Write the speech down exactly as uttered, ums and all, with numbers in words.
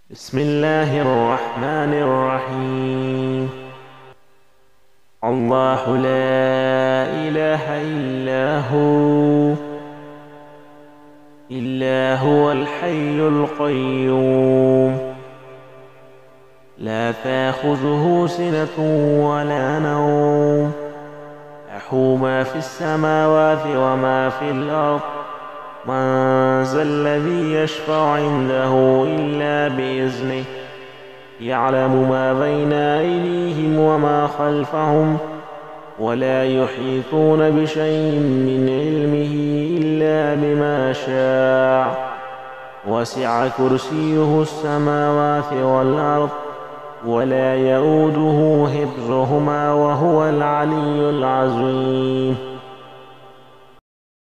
بسم الله الرحمن الرحيم. الله لا إله إلا هو إلا هو الحي القيوم لا تأخذه سنة ولا نوم له ما في السماوات وما في الأرض من ذا الذي يشفع عنده إلا بإذنه يعلم ما بين أيديهم وما خلفهم ولا يحيطون بشيء من علمه إلا بما شاء وسع كرسيه السماوات والأرض ولا يؤوده حفظهما وهو العلي العظيم.